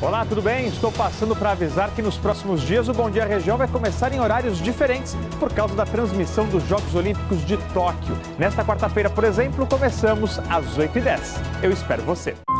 Olá, tudo bem? Estou passando para avisar que nos próximos dias o Bom Dia Região vai começar em horários diferentes por causa da transmissão dos Jogos Olímpicos de Tóquio. Nesta quarta-feira, por exemplo, começamos às 8h10. Eu espero você.